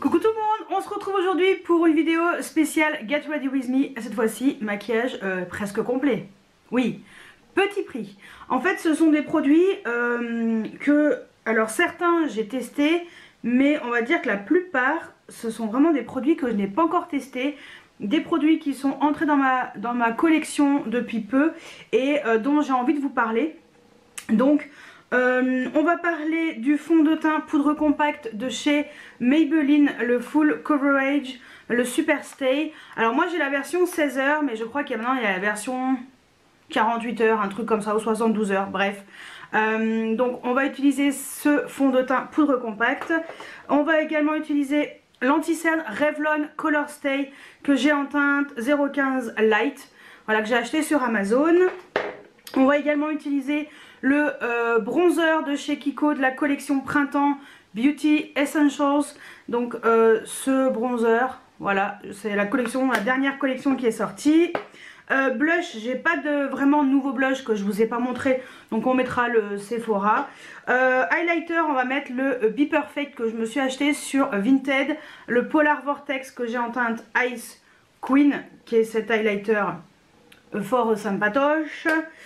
Coucou tout le monde, on se retrouve aujourd'hui pour une vidéo spéciale Get Ready With Me. Cette fois-ci, maquillage presque complet. Oui, petit prix. En fait, ce sont des produits alors certains j'ai testé, mais on va dire que la plupart, ce sont vraiment des produits que je n'ai pas encore testés. Des produits qui sont entrés dans ma collection depuis peu et dont j'ai envie de vous parler. Donc, on va parler du fond de teint poudre compacte de chez Maybelline, le Full Coverage, le Super Stay. Alors moi j'ai la version 16 heures, mais je crois qu'il y a maintenant la version 48 heures, un truc comme ça, ou 72 heures, bref. Donc on va utiliser ce fond de teint poudre compacte. On va également utiliser l'anti-cerne Revlon Color Stay que j'ai en teinte 015 Light, voilà, que j'ai acheté sur Amazon. On va également utiliser le bronzer de chez Kiko de la collection Printemps Beauty Essentials. Donc ce bronzer, voilà, c'est la dernière collection qui est sortie. Blush, j'ai pas de vraiment nouveau blush que je vous ai pas montré, donc on mettra le Sephora. Highlighter, on va mettre le Be Perfect que je me suis acheté sur Vinted, le Polar Vortex que j'ai en teinte Ice Queen, qui est cet highlighter fort sympatoche.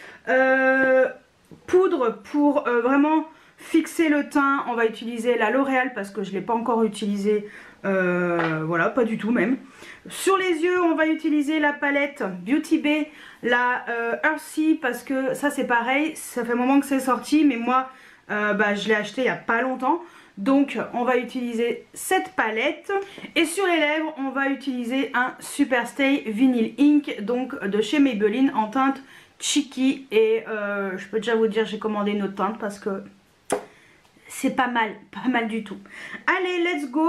Poudre pour vraiment fixer le teint, on va utiliser la L'Oréal parce que je ne l'ai pas encore utilisé, voilà, pas du tout même. Sur les yeux, on va utiliser la palette Beauty Bay, la Earthy, parce que ça c'est pareil, ça fait un moment que c'est sorti, mais moi je l'ai acheté il n'y a pas longtemps. Donc on va utiliser cette palette. Et sur les lèvres, on va utiliser un Super Stay Vinyl Ink, donc de chez Maybelline en teinte Cheeky. Et je peux déjà vous dire, j'ai commandé une autre teinte parce que c'est pas mal du tout. Allez, let's go.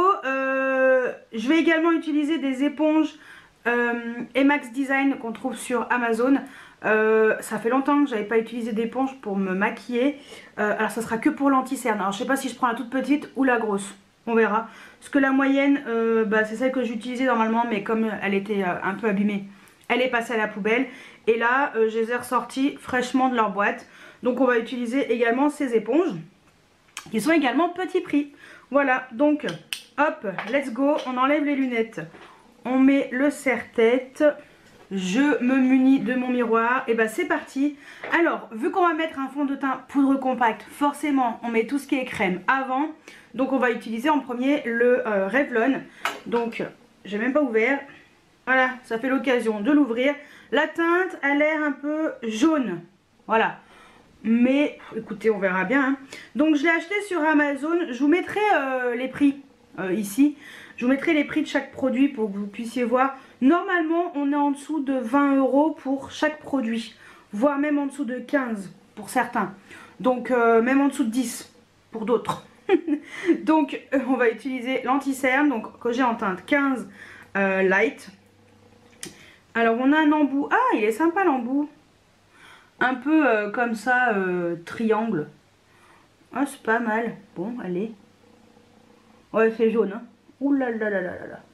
Je vais également utiliser des éponges Emax Design qu'on trouve sur Amazon. Ça fait longtemps que j'avais pas utilisé d'éponge pour me maquiller. Alors ça sera que pour l'anti-cerne. Alors je sais pas si je prends la toute petite ou la grosse. On verra. Parce que la moyenne, c'est celle que j'utilisais normalement, mais comme elle était un peu abîmée, elle est passée à la poubelle. Et là, je les ai ressorties fraîchement de leur boîte. Donc on va utiliser également ces éponges, qui sont également petit prix. Voilà, donc hop, let's go. On enlève les lunettes. On met le serre-tête. Je me munis de mon miroir. Et c'est parti. Alors, vu qu'on va mettre un fond de teint poudre compacte, forcément, on met tout ce qui est crème avant. Donc on va utiliser en premier le Revlon. Donc, j'ai même pas ouvert. Voilà, ça fait l'occasion de l'ouvrir. La teinte a l'air un peu jaune. Voilà. Mais, écoutez, on verra bien. Hein. Donc, je l'ai acheté sur Amazon. Je vous mettrai les prix ici. Je vous mettrai les prix de chaque produit pour que vous puissiez voir. Normalement, on est en dessous de 20 € pour chaque produit. Voire même en dessous de 15 pour certains. Donc, même en dessous de 10 pour d'autres. Donc, on va utiliser l'anti-cerne. Donc, que j'ai en teinte 15 Light. Alors on a un embout, ah il est sympa l'embout, un peu comme ça, triangle, ah c'est pas mal, bon allez, ouais c'est jaune, hein. Ouh là là là là là là,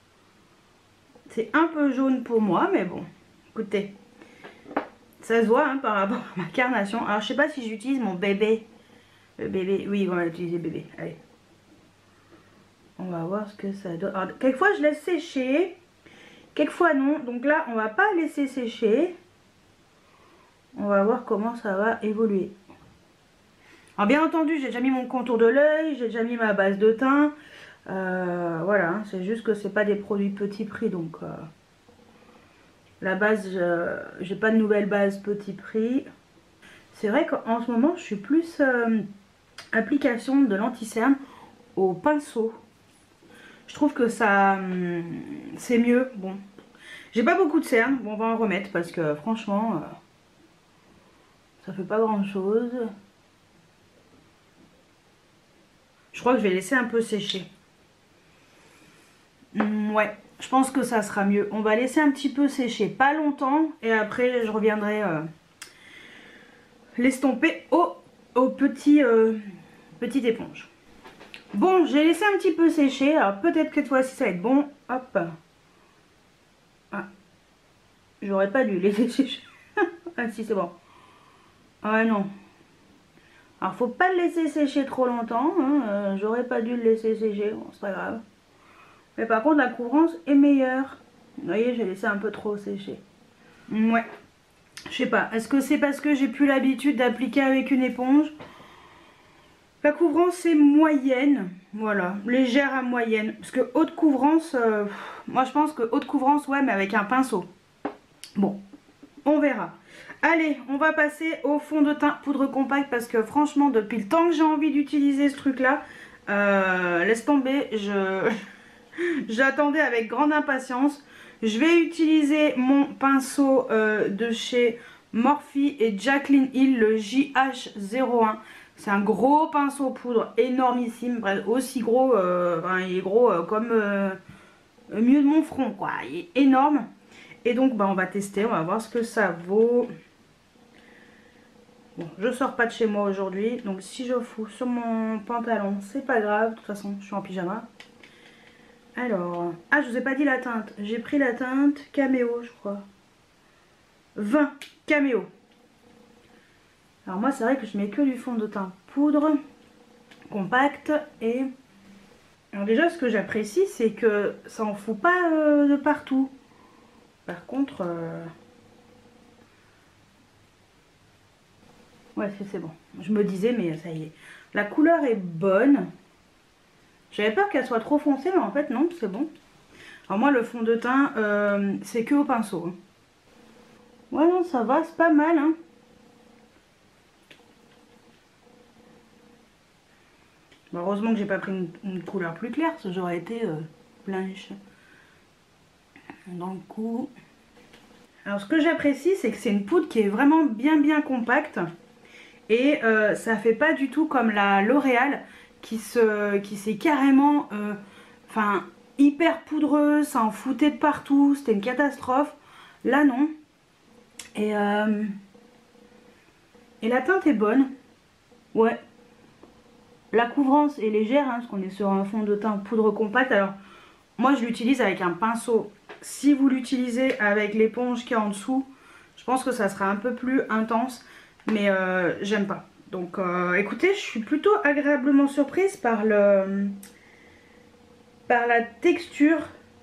c'est un peu jaune pour moi mais bon, écoutez, ça se voit hein, par rapport à ma carnation. Alors je sais pas si j'utilise mon bébé, le bébé, oui on va utiliser bébé, allez, on va voir ce que ça donne. Alors, quelquefois je laisse sécher. Quelquefois non, donc là on va pas laisser sécher. On va voir comment ça va évoluer. Alors bien entendu j'ai déjà mis mon contour de l'œil, j'ai déjà mis ma base de teint. Voilà, hein, c'est juste que c'est pas des produits petit prix, donc la base, j'ai pas de nouvelle base petit prix. C'est vrai qu'en ce moment je suis plus application de l'anti-cerne au pinceau. Je trouve que ça c'est mieux. Bon, j'ai pas beaucoup de cernes, bon on va en remettre parce que franchement ça fait pas grand chose. Je crois que je vais laisser un peu sécher. Ouais, je pense que ça sera mieux. On va laisser un petit peu sécher, pas longtemps, et après je reviendrai l'estomper au petit petite éponge. Bon, j'ai laissé un petit peu sécher, alors peut-être que cette fois-ci ça va être bon. Hop. Ah. J'aurais pas dû laisser sécher. Ah si, c'est bon. Ah non. Alors faut pas le laisser sécher trop longtemps, hein. J'aurais pas dû le laisser sécher, bon, c'est pas grave. Mais par contre la couvrance est meilleure. Vous voyez, j'ai laissé un peu trop sécher. Ouais. Je sais pas. Est-ce que c'est parce que j'ai plus l'habitude d'appliquer avec une éponge? La couvrance est moyenne. Voilà. Légère à moyenne. Parce que haute couvrance, moi je pense que haute couvrance, ouais, mais avec un pinceau. Bon. On verra. Allez, on va passer au fond de teint poudre compacte parce que franchement, depuis le temps que j'ai envie d'utiliser ce truc-là, laisse tomber, j'attendais avec grande impatience. Je vais utiliser mon pinceau de chez Morphe et Jaclyn Hill, le JH01. C'est un gros pinceau poudre, énormissime, aussi gros, enfin, il est gros comme mieux de mon front, quoi. Il est énorme. Et donc bah, on va tester, on va voir ce que ça vaut. Bon, je sors pas de chez moi aujourd'hui, donc si je fous sur mon pantalon, c'est pas grave, de toute façon je suis en pyjama. Alors, ah je vous ai pas dit la teinte, j'ai pris la teinte Caméo je crois. 20 Caméo. Alors moi c'est vrai que je mets que du fond de teint poudre compact et... Alors déjà ce que j'apprécie c'est que ça en fout pas de partout. Par contre... Ouais, c'est bon. Je me disais, mais ça y est. La couleur est bonne. J'avais peur qu'elle soit trop foncée, mais en fait, non, c'est bon. Alors moi, le fond de teint, c'est que au pinceau. Hein. Ouais, non, ça va, c'est pas mal. Hein. Bon, heureusement que j'ai pas pris une couleur plus claire, parce que j'aurais été blanche. Dans le coup... Alors, ce que j'apprécie, c'est que c'est une poudre qui est vraiment bien compacte. Et ça fait pas du tout comme la L'Oréal qui s'est carrément hyper poudreuse, ça en foutait de partout, c'était une catastrophe. Là non. Et la teinte est bonne. Ouais. La couvrance est légère, hein, parce qu'on est sur un fond de teint poudre compacte. Alors moi je l'utilise avec un pinceau. Si vous l'utilisez avec l'éponge qui est en dessous, je pense que ça sera un peu plus intense. Mais j'aime pas. Donc écoutez, je suis plutôt agréablement surprise par la texture.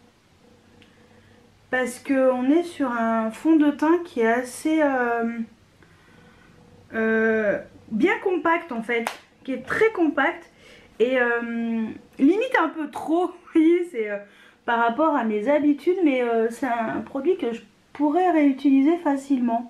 Parce qu'on est sur un fond de teint qui est assez bien compact en fait. Qui est très compact. Et limite un peu trop. Vous voyez, c'est par rapport à mes habitudes. Mais c'est un produit que je pourrais réutiliser facilement.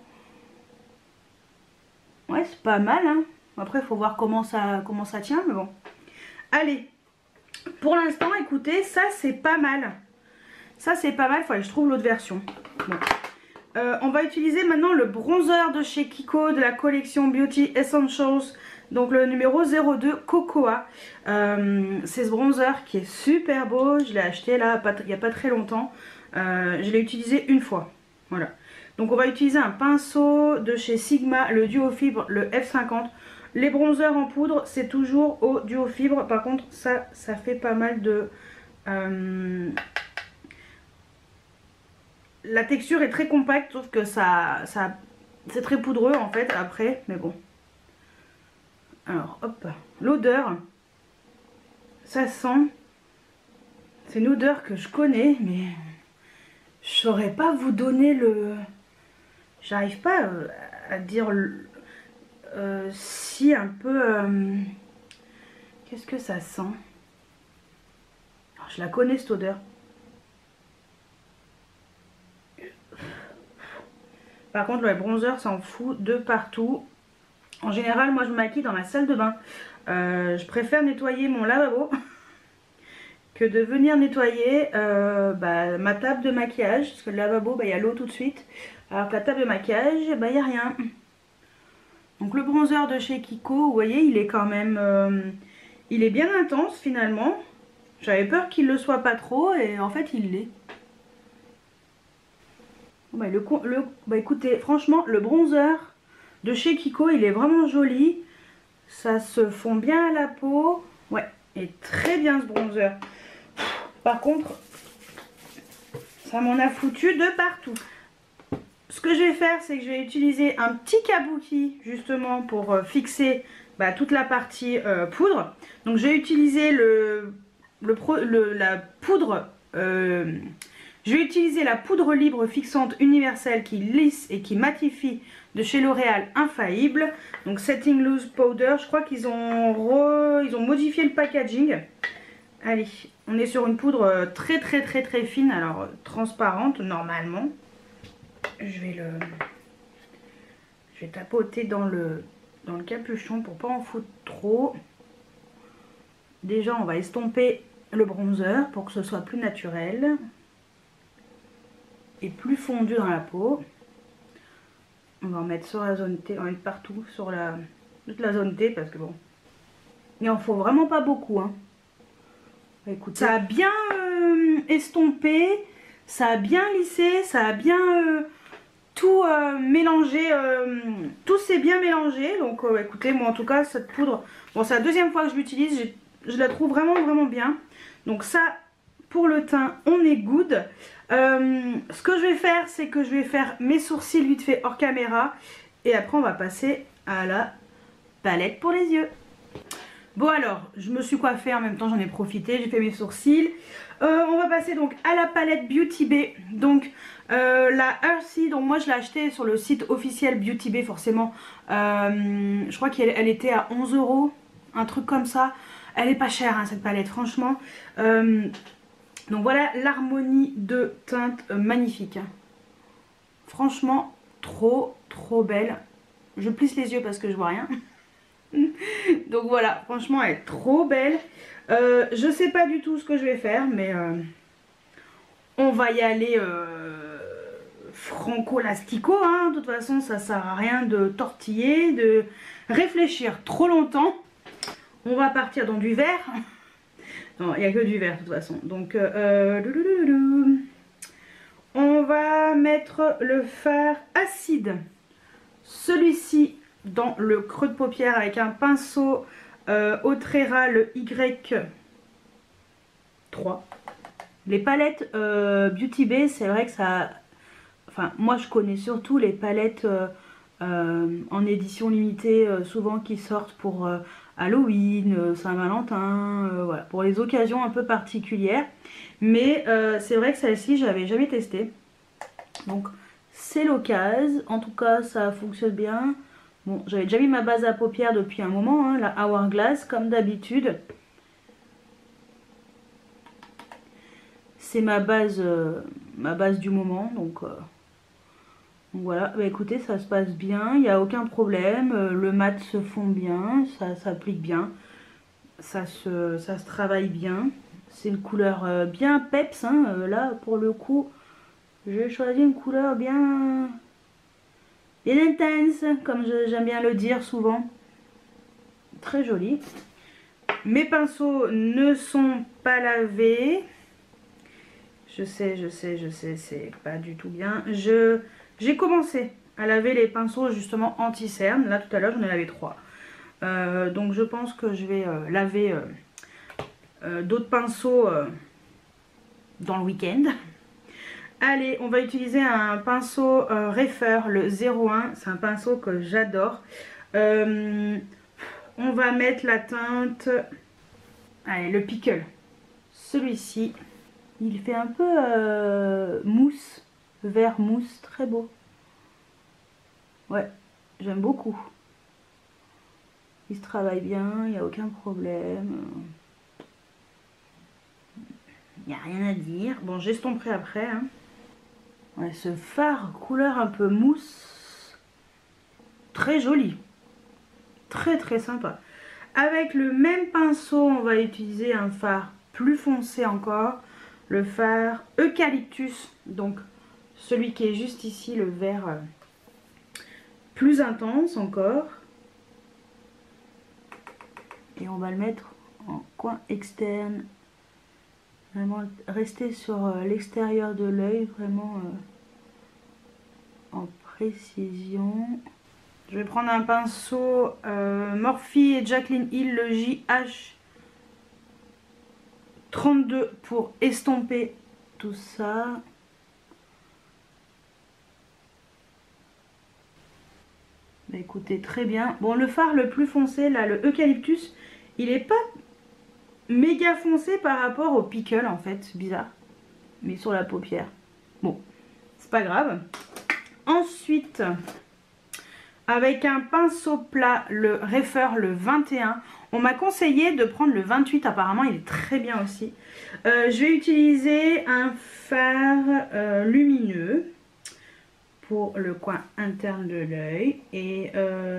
Ouais, c'est pas mal, hein. Après, il faut voir comment ça tient, mais bon. Allez, pour l'instant, écoutez, ça, c'est pas mal. Ça, c'est pas mal, il faudrait que je trouve l'autre version. Bon. On va utiliser maintenant le bronzer de chez Kiko, de la collection Beauty Essentials. Donc, le numéro 02, Cocoa. C'est ce bronzer qui est super beau. Je l'ai acheté là, il n'y a pas très longtemps. Je l'ai utilisé une fois. Voilà. Donc on va utiliser un pinceau de chez Sigma, le duo fibre, le F50. Les bronzers en poudre, c'est toujours au duo fibre. Par contre, ça fait pas mal de... La texture est très compacte, sauf que c'est très poudreux en fait après, mais bon. Alors, hop, l'odeur, ça sent... C'est une odeur que je connais, mais je saurais pas vous donner le... J'arrive pas à dire si un peu... Qu'est-ce que ça sent? Alors, je la connais cette odeur. Par contre, le bronzer s'en fout de partout. En général, moi je me maquille dans la salle de bain. Je préfère nettoyer mon lavabo que de venir nettoyer ma table de maquillage. Parce que le lavabo, il y a l'eau tout de suite. Alors que la table de maquillage, il n'y a rien. Donc le bronzer de chez Kiko, vous voyez, il est quand même... il est bien intense finalement. J'avais peur qu'il ne le soit pas trop et en fait il l'est. Écoutez, franchement, le bronzer de chez Kiko, il est vraiment joli. Ça se fond bien à la peau. Ouais, il est très bien ce bronzer. Par contre, ça m'en a foutu de partout. Ce que je vais faire, c'est que je vais utiliser un petit kabuki justement pour fixer toute la partie poudre. Donc je vais utiliser la poudre Je vais utiliser la poudre libre fixante universelle qui lisse et qui matifie de chez L'Oréal Infaillible. Donc Setting Loose Powder, je crois qu'ils ont modifié le packaging. Allez, on est sur une poudre très fine, alors transparente normalement. Je vais tapoter dans le capuchon pour pas en foutre trop. Déjà on va estomper le bronzer pour que ce soit plus naturel et plus fondu dans la peau. On va en mettre sur la zone T, on va mettre partout sur toute la zone T parce que bon, il en faut vraiment pas beaucoup hein. Écoute, ça a bien estompé, ça a bien lissé, ça a bien tout mélangé, tout s'est bien mélangé. Donc écoutez, moi en tout cas cette poudre, bon c'est la deuxième fois que je l'utilise, je la trouve vraiment bien. Donc ça, pour le teint, on est good. Ce que je vais faire, c'est que je vais faire mes sourcils vite fait hors caméra. Et après, on va passer à la palette pour les yeux. Bon alors, je me suis coiffée en même temps, j'en ai profité, j'ai fait mes sourcils. On va passer donc à la palette Beauty Bay. Donc la Earthy, donc moi je l'ai achetée sur le site officiel Beauty Bay forcément. Je crois qu'elle était à 11 €, un truc comme ça. Elle est pas chère hein, cette palette franchement. Donc voilà l'harmonie de teinte magnifique. Franchement trop belle. Je plisse les yeux parce que je vois rien. Donc voilà, franchement elle est trop belle. Je sais pas du tout ce que je vais faire mais on va y aller franco-lastico hein. De toute façon ça sert à rien de tortiller, de réfléchir trop longtemps. On va partir dans du vert. Non, il n'y a que du vert de toute façon. Donc, on va mettre le fard acide. Celui-ci dans le creux de paupière avec un pinceau Autrera, le Y3. Les palettes Beauty Bay, c'est vrai que ça... Enfin, moi je connais surtout les palettes en édition limitée, souvent qui sortent pour... Halloween, Saint-Valentin, voilà, pour les occasions un peu particulières. Mais c'est vrai que celle-ci, j'avais jamais testé. Donc c'est l'occasion. En tout cas, ça fonctionne bien. Bon, j'avais déjà mis ma base à paupières depuis un moment, hein, la Hourglass, comme d'habitude. C'est ma base du moment, donc voilà, bah écoutez, ça se passe bien, il n'y a aucun problème, le mat se fond bien, ça s'applique bien, ça se travaille bien. C'est une couleur bien peps, hein, là pour le coup, j'ai choisi une couleur bien intense, comme j'aime bien le dire souvent. Très jolie. Mes pinceaux ne sont pas lavés. Je sais, c'est pas du tout bien. J'ai commencé à laver les pinceaux justement anti-cerne. Là tout à l'heure j'en ai lavé 3. Donc je pense que je vais laver d'autres pinceaux dans le week-end. Allez, on va utiliser un pinceau Refer, le 01. C'est un pinceau que j'adore. On va mettre la teinte... Allez, le Pickle. Celui-ci. Il fait un peu mousse. Vert mousse, très beau. Ouais, j'aime beaucoup. Il se travaille bien, il n'y a aucun problème. Il n'y a rien à dire. Bon, j'estomperai après. Hein. Ouais, ce fard couleur un peu mousse. Très joli. Très sympa. Avec le même pinceau, on va utiliser un fard plus foncé encore. Le fard Eucalyptus. Donc, celui qui est juste ici, le vert plus intense encore. Et on va le mettre en coin externe. Vraiment rester sur l'extérieur de l'œil, vraiment en précision. Je vais prendre un pinceau Morphe et Jaclyn Hill, le JH32 pour estomper tout ça. Bah écoutez, très bien. Bon, le fard le plus foncé, là, le Eucalyptus, il est pas méga foncé par rapport au Pickle, en fait. Bizarre. mais sur la paupière. Bon, c'est pas grave. Ensuite, avec un pinceau plat, le Refer, le 21. On m'a conseillé de prendre le 28, apparemment il est très bien aussi. Je vais utiliser un fard lumineux pour le coin interne de l'œil. Et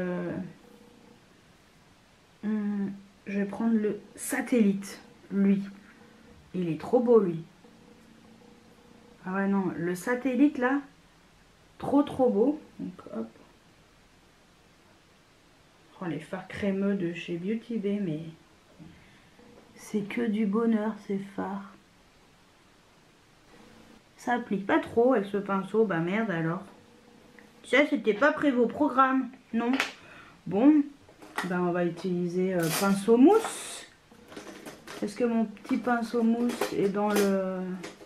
je vais prendre le Satellite, lui. Il est trop beau lui. Ah ouais non, le Satellite là, trop beau. Donc hop. Oh, les fards crémeux de chez Beauty Bay, mais c'est que du bonheur ces fards. Ça applique pas trop avec ce pinceau, bah merde alors. Ça c'était pas prévu au programme, non. Bon, bah on va utiliser pinceau mousse. Est-ce que mon petit pinceau mousse est dans le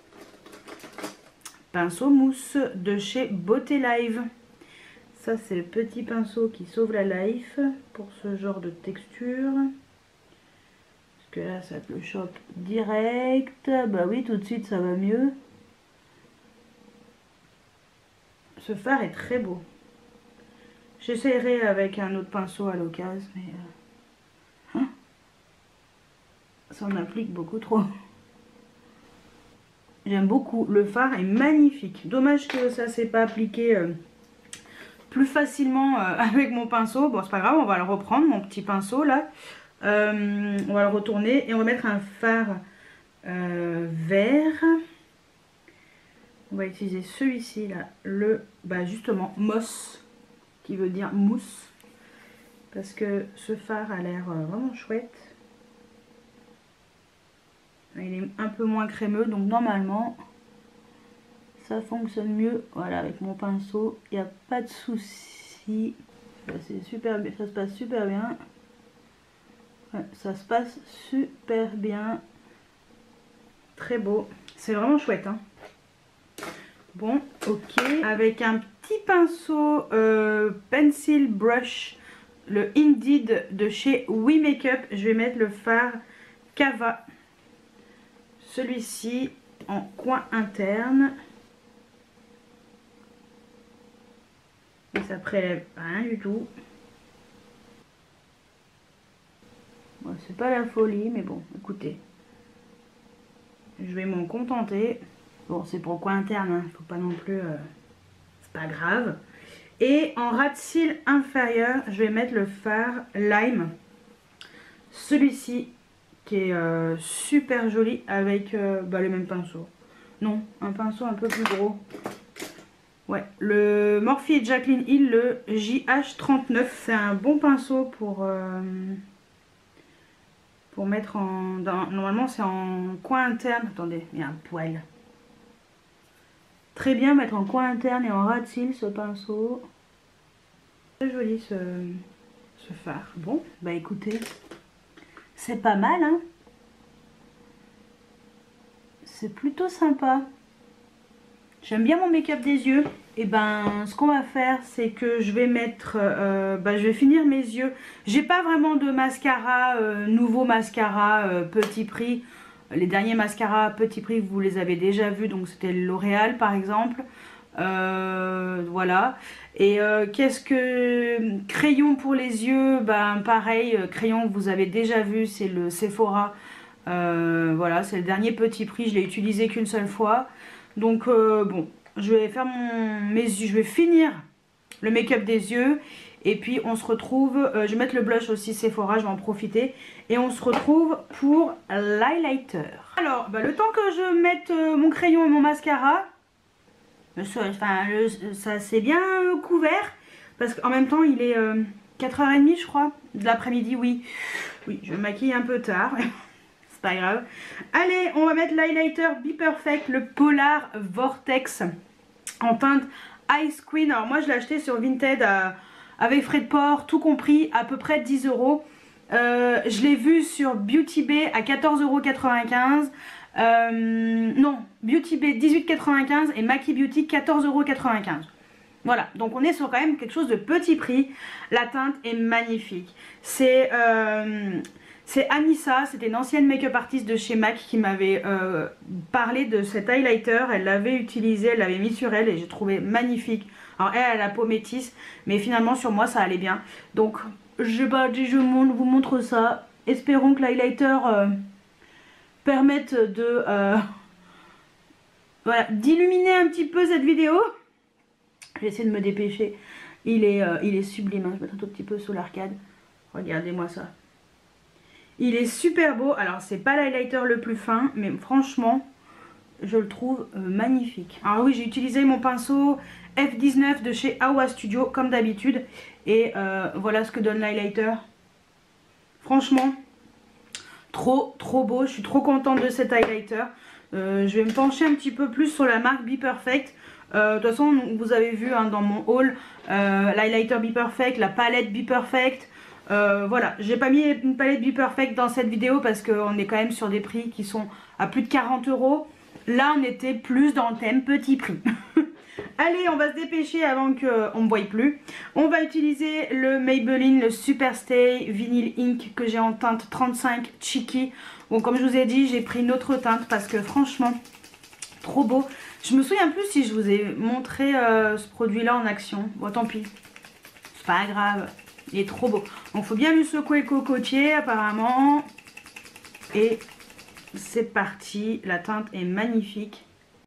pinceau mousse de chez Beauté Live? Ça c'est le petit pinceau qui sauve la life pour ce genre de texture. Parce que là ça te le chope direct. Bah oui, tout de suite ça va mieux. Ce fard est très beau. J'essaierai avec un autre pinceau à l'occasion, mais ça en applique beaucoup trop. J'aime beaucoup. Le fard est magnifique. Dommage que ça s'est pas appliqué plus facilement avec mon pinceau. Bon, c'est pas grave, on va le reprendre, mon petit pinceau là. On va le retourner et on va mettre un fard vert. On va utiliser celui-ci là, le justement Moss, qui veut dire mousse. Parce que ce fard a l'air vraiment chouette. Il est un peu moins crémeux, donc normalement ça fonctionne mieux. Voilà, avec mon pinceau, il n'y a pas de souci. C'est super, ça se passe super bien. Ouais, ça se passe super bien. Très beau. C'est vraiment chouette, hein. Bon, ok. Avec un petit pinceau pencil brush, le Indeed de chez We Makeup, je vais mettre le fard Cava. Celui-ci en coin interne. Et ça prélève rien du tout. Bon, c'est pas la folie, mais bon, écoutez. Je vais m'en contenter. Bon, c'est pour le coin interne, hein. Faut pas non plus... c'est pas grave. Et en ras de cils inférieur, je vais mettre le fard Lime. Celui-ci qui est super joli avec le même pinceau. Non, un pinceau un peu plus gros. Ouais, le Morphe Jaclyn Hill, le JH39. C'est un bon pinceau pour mettre en... normalement c'est en coin interne. Attendez, il y a un poil. Très bien mettre en coin interne et en ras de cils ce pinceau. Très joli ce fard. Bon, bah écoutez, c'est pas mal, hein. C'est plutôt sympa. J'aime bien mon make-up des yeux. Et ben, ce qu'on va faire, c'est que je vais mettre... je vais finir mes yeux. J'ai pas vraiment de mascara, nouveau mascara petit prix. Les derniers mascaras petit prix, vous les avez déjà vus. Donc c'était L'Oréal par exemple. Voilà. Et qu'est-ce que... Crayon pour les yeux, ben pareil, crayon que vous avez déjà vu, c'est le Sephora. Voilà, c'est le dernier petit prix, je l'ai utilisé qu'une seule fois. Donc bon, je vais faire mes yeux, je vais finir le make-up des yeux. Et puis on se retrouve, je vais mettre le blush aussi Sephora, je vais en profiter. Et on se retrouve pour l'highlighter. Alors, le temps que je mette mon crayon et mon mascara, ça c'est bien couvert. Parce qu'en même temps il est 4h30 je crois, de l'après-midi, oui. Oui, je me maquille un peu tard. C'est pas grave. Allez, on va mettre l'highlighter Be Perfect, le Polar Vortex en teinte Ice Queen. Alors moi je l'ai acheté sur Vinted avec frais de port, tout compris, à peu près 10 €. Je l'ai vu sur Beauty Bay à 14,95 €. Non, Beauty Bay 18,95 € et Maki Beauty 14,95 €. Voilà, donc on est sur quand même quelque chose de petit prix. La teinte est magnifique. C'est Anissa, c'était une ancienne make-up artiste de chez MAC qui m'avait parlé de cet highlighter. Elle l'avait utilisé, elle l'avait mis sur elle et j'ai trouvé magnifique. Alors elle a la peau métisse, mais finalement sur moi ça allait bien. Donc je vous montre ça. Espérons que l'highlighter permette de voilà, d'illuminer un petit peu cette vidéo. J'essaie de me dépêcher. Il est sublime, hein. Je vais mettre un tout petit peu sous l'arcade. Regardez-moi ça. Il est super beau. Alors c'est pas l'highlighter le plus fin, mais franchement je le trouve magnifique. Alors oui, j'ai utilisé mon pinceau F19 de chez Awa Studio comme d'habitude. Et voilà ce que donne l'highlighter. Franchement, trop beau. Je suis trop contente de cet highlighter. Je vais me pencher un petit peu plus sur la marque Be Perfect. De toute façon, vous avez vu hein, dans mon haul l'highlighter Be Perfect, la palette Be Perfect. Voilà, j'ai pas mis une palette Be Perfect dans cette vidéo parce qu'on est quand même sur des prix qui sont à plus de 40 €. Là, on était plus dans le thème petit prix. Allez, on va se dépêcher avant qu'on ne me voie plus. On va utiliser le Maybelline, le Superstay Vinyl Ink que j'ai en teinte 35 Cheeky. Bon, comme je vous ai dit, j'ai pris une autre teinte parce que franchement, trop beau. Je me souviens plus si je vous ai montré ce produit-là en action. Bon, tant pis. C'est pas grave. Il est trop beau. Donc, il faut bien lui secouer le cocotier apparemment. Et c'est parti. La teinte est magnifique.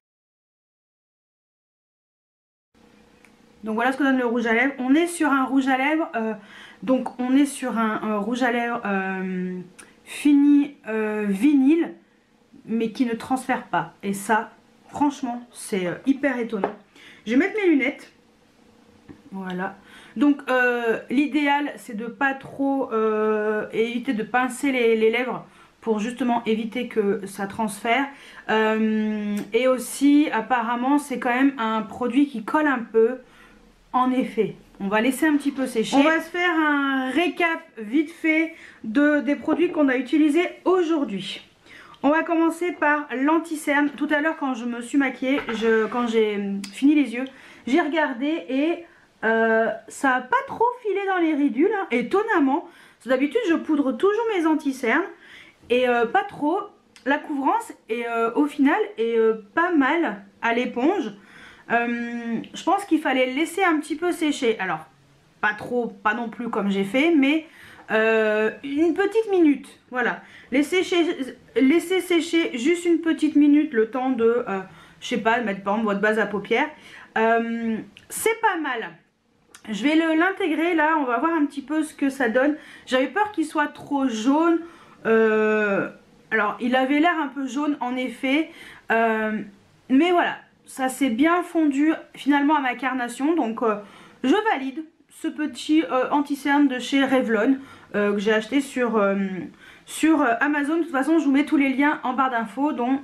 Donc voilà ce que donne le rouge à lèvres. On est sur un rouge à lèvres, donc on est sur un rouge à lèvres fini vinyle, mais qui ne transfère pas. Et ça, franchement, c'est hyper étonnant. Je vais mettre mes lunettes. Voilà. Donc l'idéal, c'est de pas trop éviter de pincer les lèvres pour justement éviter que ça transfère. Et aussi, apparemment, c'est quand même un produit qui colle un peu. En effet, on va laisser un petit peu sécher. On va se faire un récap vite fait des produits qu'on a utilisés aujourd'hui. On va commencer par l'anti-cerne. Tout à l'heure quand je me suis maquillée, quand j'ai fini les yeux, j'ai regardé et ça n'a pas trop filé dans les ridules. Hein. Étonnamment, d'habitude je poudre toujours mes anti-cernes et pas trop. La couvrance est au final est pas mal à l'éponge. Je pense qu'il fallait le laisser un petit peu sécher. Alors, pas trop, pas non plus comme j'ai fait, mais une petite minute. Voilà. Laissez sécher juste une petite minute le temps de, je sais pas, mettre par exemple votre base à paupières. C'est pas mal. Je vais l'intégrer là, on va voir un petit peu ce que ça donne. J'avais peur qu'il soit trop jaune. Alors, il avait l'air un peu jaune en effet. Mais voilà. Ça s'est bien fondu finalement à ma carnation, donc je valide ce petit anti-cerne de chez Revlon que j'ai acheté sur Amazon. De toute façon, je vous mets tous les liens en barre d'infos, dont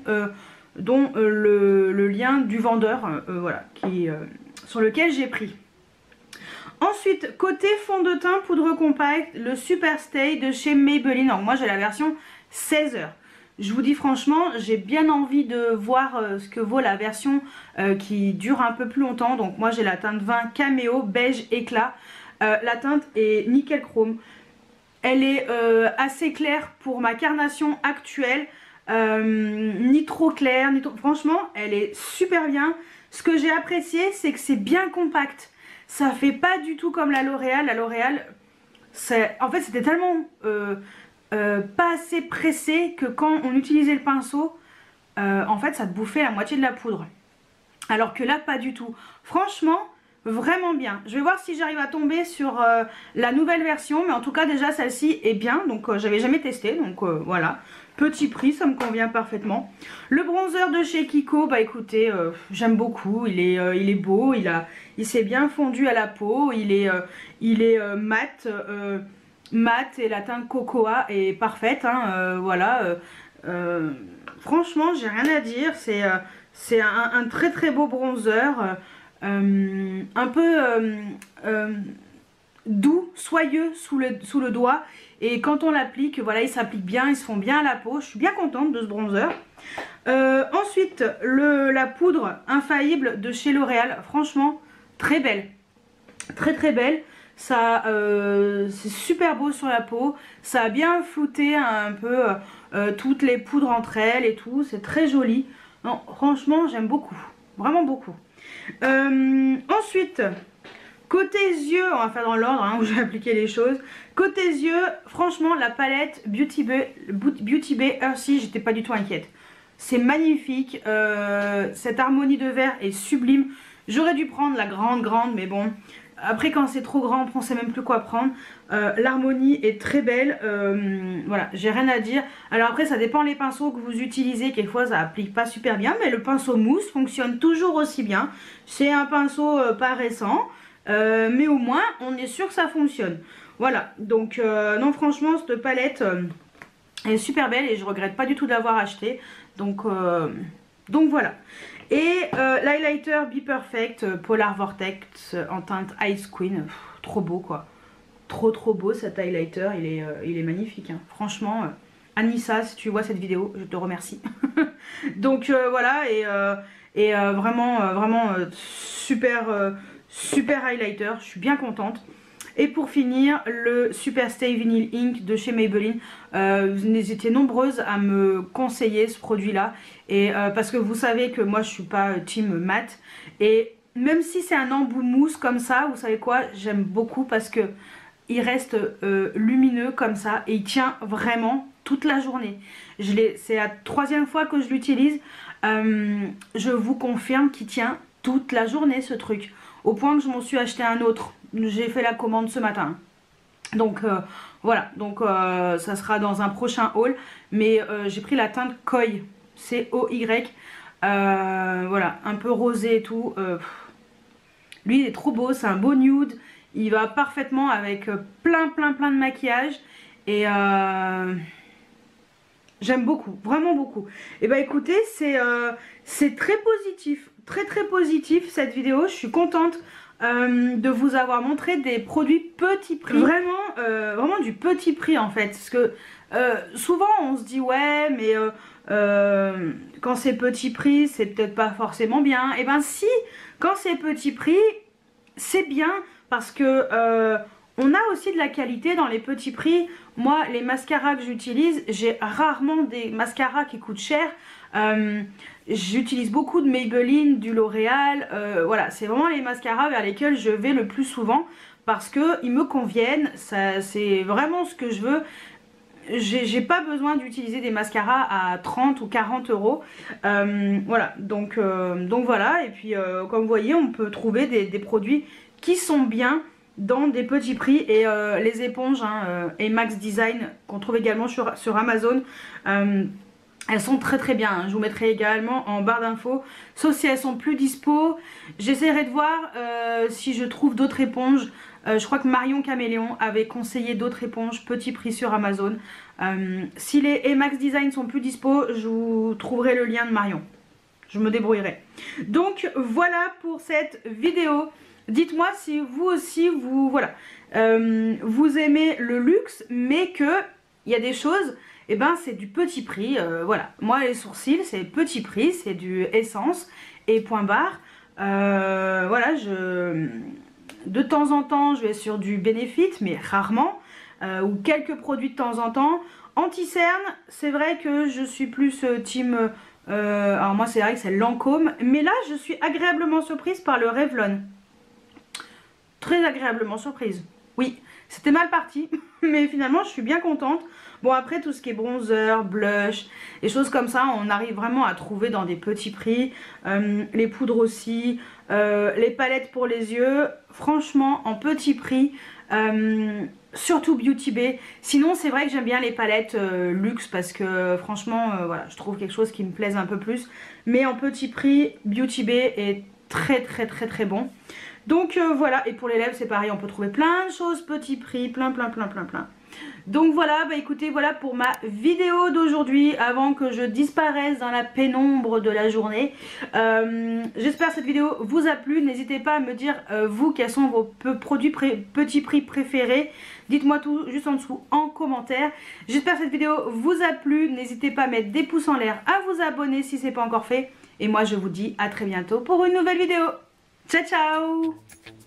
le lien du vendeur voilà, sur lequel j'ai pris. Ensuite, côté fond de teint poudre compacte, le Superstay de chez Maybelline. Donc moi j'ai la version 16h. Je vous dis franchement, j'ai bien envie de voir ce que vaut la version qui dure un peu plus longtemps. Donc moi j'ai la teinte 20 Cameo beige éclat. La teinte est nickel chrome. Elle est assez claire pour ma carnation actuelle. Ni trop claire, ni trop... Franchement, elle est super bien. Ce que j'ai apprécié, c'est que c'est bien compact. Ça fait pas du tout comme la L'Oréal. La L'Oréal, en fait c'était tellement... pas assez pressé que quand on utilisait le pinceau, en fait ça te bouffait la moitié de la poudre. Alors que là pas du tout. Franchement vraiment bien. Je vais voir si j'arrive à tomber sur la nouvelle version, mais en tout cas déjà celle-ci est bien. Donc j'avais jamais testé, donc voilà. Petit prix, ça me convient parfaitement. Le bronzer de chez Kiko, bah écoutez, j'aime beaucoup. Il est beau, il s'est bien fondu à la peau. Il est mat. Mat et la teinte cocoa est parfaite, hein, voilà. Franchement, j'ai rien à dire. C'est un très très beau bronzer, un peu doux, soyeux sous le doigt. Et quand on l'applique, voilà, il s'applique bien, il se fond bien à la peau. Je suis bien contente de ce bronzer. Ensuite, la poudre infaillible de chez L'Oréal, franchement, très belle. Très très belle. Ça, c'est super beau sur la peau. Ça a bien flouté un peu toutes les poudres entre elles et tout. C'est très joli. Non, franchement, j'aime beaucoup. Vraiment beaucoup. Ensuite, côté yeux, on va faire dans l'ordre hein, où j'ai appliqué les choses. Côté yeux, franchement, la palette Beauty Bay Earthy, j'étais pas du tout inquiète. C'est magnifique. Cette harmonie de vert est sublime. J'aurais dû prendre la grande, mais bon. Après, quand c'est trop grand, on ne sait même plus quoi prendre. L'harmonie est très belle. Voilà, j'ai rien à dire. Alors après, ça dépend les pinceaux que vous utilisez. Quelquefois, ça applique pas super bien. Mais le pinceau mousse fonctionne toujours aussi bien. C'est un pinceau pas récent. Mais au moins, on est sûr que ça fonctionne. Voilà, donc non, franchement, cette palette est super belle. Et je regrette pas du tout de l'avoir achetée. Donc voilà. Et l'highlighter Be Perfect Polar Vortex en teinte Ice Queen. Pff, trop beau quoi. Trop beau cet highlighter. Il est magnifique. Hein. Franchement, Anissa, si tu vois cette vidéo, je te remercie. Donc voilà. Et vraiment super highlighter. Je suis bien contente. Et pour finir, le Super Stay Vinyl Ink de chez Maybelline. Vous étiez nombreuses à me conseiller ce produit-là. Et parce que vous savez que moi je suis pas team mat. Et même si c'est un embout mousse comme ça, vous savez quoi, j'aime beaucoup parce que il reste lumineux comme ça. Et il tient vraiment toute la journée. C'est la 3e fois que je l'utilise. Je vous confirme qu'il tient toute la journée ce truc. Au point que je m'en suis acheté un autre. J'ai fait la commande ce matin. Donc voilà, donc ça sera dans un prochain haul. Mais j'ai pris la teinte Koi, C-O-Y. Voilà, un peu rosé et tout. Lui il est trop beau, c'est un beau nude. Il va parfaitement avec plein de maquillage. Et j'aime beaucoup, vraiment beaucoup. Et bah écoutez, c'est très positif. Très positif cette vidéo. Je suis contente de vous avoir montré des produits petit prix. Vraiment du petit prix en fait. Parce que souvent on se dit ouais mais quand c'est petit prix c'est peut-être pas forcément bien. Et ben si, quand c'est petit prix c'est bien parce que on a aussi de la qualité dans les petits prix. Moi les mascaras que j'utilise, j'ai rarement des mascaras qui coûtent cher. J'utilise beaucoup de Maybelline, du L'Oréal, voilà, c'est vraiment les mascaras vers lesquels je vais le plus souvent parce qu'ils me conviennent, c'est vraiment ce que je veux. J'ai pas besoin d'utiliser des mascaras à 30 ou 40 euros. Voilà, donc voilà, et puis comme vous voyez, on peut trouver des produits qui sont bien dans des petits prix. Et les éponges hein, Emax Design qu'on trouve également sur Amazon. Elles sont très bien, hein. Je vous mettrai également en barre d'infos, sauf si elles sont plus dispo. J'essaierai de voir si je trouve d'autres éponges. Je crois que Marion Caméléon avait conseillé d'autres éponges petit prix sur Amazon. Si les Emax Design sont plus dispo, je vous trouverai le lien de Marion. Je me débrouillerai. Donc voilà pour cette vidéo. Dites-moi si vous aussi vous aimez le luxe, mais que il y a des choses. Et ben c'est du petit prix, voilà. Moi les sourcils c'est petit prix, c'est du Essence et point barre. Voilà, de temps en temps je vais sur du Benefit, mais rarement. Ou quelques produits de temps en temps. Anti-cerne, c'est vrai que je suis plus team... alors moi c'est vrai que c'est Lancôme. Mais là je suis agréablement surprise par le Revlon. Très agréablement surprise, oui. C'était mal parti, mais finalement je suis bien contente. Bon après tout ce qui est bronzer, blush, des choses comme ça, on arrive vraiment à trouver dans des petits prix. Les poudres aussi, les palettes pour les yeux, franchement en petit prix. Surtout Beauty Bay. Sinon c'est vrai que j'aime bien les palettes luxe parce que franchement voilà, je trouve quelque chose qui me plaise un peu plus. Mais en petit prix, Beauty Bay est très bon. Donc voilà, et pour les lèvres c'est pareil, on peut trouver plein de choses petit prix, plein. Donc voilà, bah écoutez, voilà pour ma vidéo d'aujourd'hui avant que je disparaisse dans la pénombre de la journée. J'espère que cette vidéo vous a plu. N'hésitez pas à me dire vous quels sont vos produits petit prix préférés. Dites-moi tout juste en dessous en commentaire. J'espère que cette vidéo vous a plu. N'hésitez pas à mettre des pouces en l'air, à vous abonner si ce n'est pas encore fait. Et moi je vous dis à très bientôt pour une nouvelle vidéo. Ciao ciao.